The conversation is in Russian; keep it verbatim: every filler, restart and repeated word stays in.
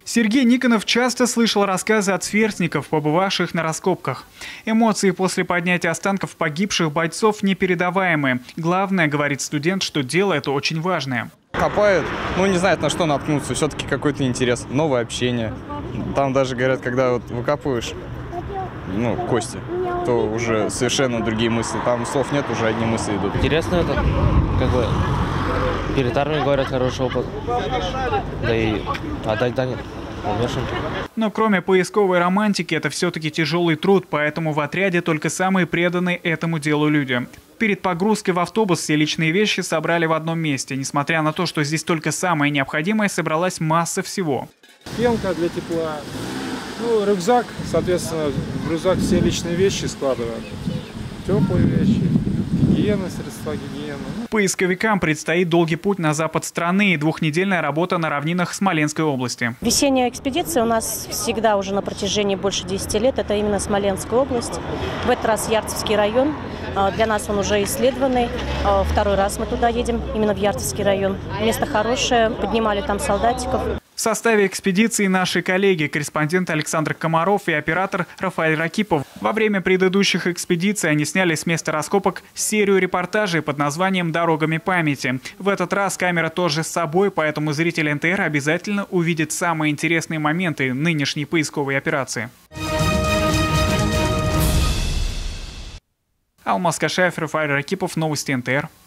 Сергей Никонов часто слышал рассказы от сверстников, побывавших на раскопках. Эмоции после поднятия останков погибших бойцов непередаваемые. Главное, говорит студент, что дело это очень важное. Копают, ну не знают, на что наткнуться, все-таки какой-то интерес, новое общение. Там даже говорят, когда вот выкапываешь, ну, кости, то уже совершенно другие мысли. Там слов нет, уже одни мысли идут. Интересно это, как бы, перед армией говорят, хороший опыт. Да и отдать дань умершим. Но кроме поисковой романтики, это все-таки тяжелый труд, поэтому в отряде только самые преданные этому делу люди. Перед погрузкой в автобус все личные вещи собрали в одном месте. Несмотря на то, что здесь только самое необходимое, собралась масса всего. Пенка для тепла, ну, рюкзак, соответственно, в рюкзак все личные вещи складываем. Теплые вещи, гигиена, средства гигиены. Поисковикам предстоит долгий путь на запад страны и двухнедельная работа на равнинах Смоленской области. Весенняя экспедиция у нас всегда уже на протяжении больше десяти лет. Это именно Смоленская область. В этот раз Ярцевский район. Для нас он уже исследованный. Второй раз мы туда едем, именно в Ярцевский район. Место хорошее, поднимали там солдатиков. В составе экспедиции наши коллеги, корреспондент Александр Комаров и оператор Рафаэль Ракипов. Во время предыдущих экспедиций они сняли с места раскопок серию репортажей под названием «Дорогами памяти». В этот раз камера тоже с собой, поэтому зритель эн тэ эр обязательно увидит самые интересные моменты нынешней поисковой операции. Алмаз Кашаев, Рафаэль Ракипов, новости эн тэ эр.